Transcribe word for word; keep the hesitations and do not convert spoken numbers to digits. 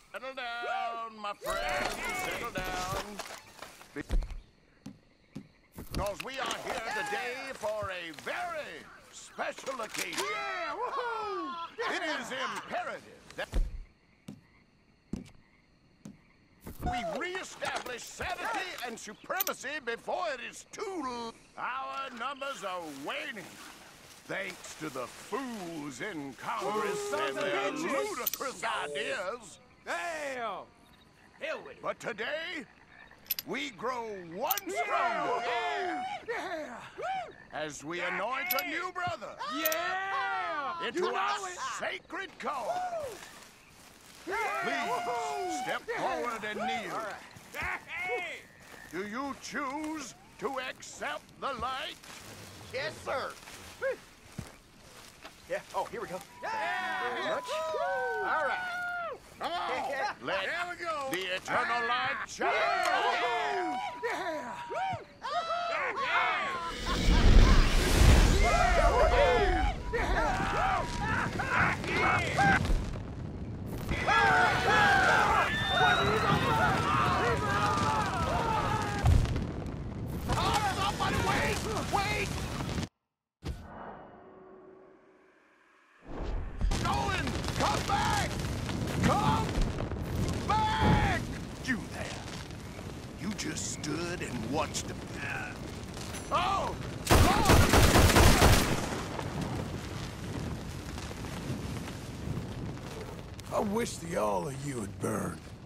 Settle down, my friends, settle down. Because we are here today for a very special occasion. Yeah, woohoo! It is imperative that we reestablish sanity and supremacy before it is too late. Our numbers are waning, thanks to the fools in Congress Oh, and sons of their bitches. ludicrous ideas. Damn! Hell with it. But today, we grow one stronger Yeah! Yeah! as we anoint a new brother Yeah! into You our know it. sacred cause. Yeah! Please Woohoo! step Yeah. forward and kneel. All right. Hey! Do you choose to accept the light? Yes, sir. Yeah. Oh, here we go. Yeah! Very much. All right. Come on, let There we go. the eternal light shine. Yeah! Yeah! Somebody wait! Wait! Nolan, come back! Come back! You there. You just stood and watched them. Oh! God! I wish the all of you had burned.